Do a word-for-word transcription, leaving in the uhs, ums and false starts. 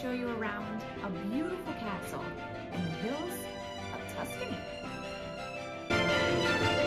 show you around a beautiful castle in the hills of Tuscany.